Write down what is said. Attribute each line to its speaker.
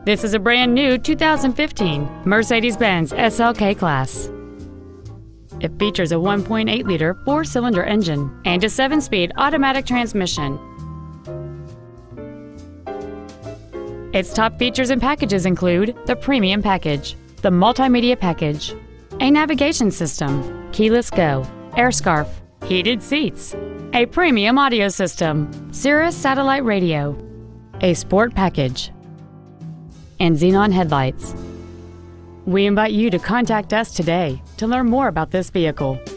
Speaker 1: This is a brand new 2015 Mercedes-Benz SLK Class. It features a 1.8-liter four-cylinder engine and a 7-speed automatic transmission. Its top features and packages include the Premium Package, the Multimedia Package, a navigation system, keyless go, air scarf, heated seats, a premium audio system, Sirius satellite radio, a Sport Package, and xenon headlights. We invite you to contact us today to learn more about this vehicle.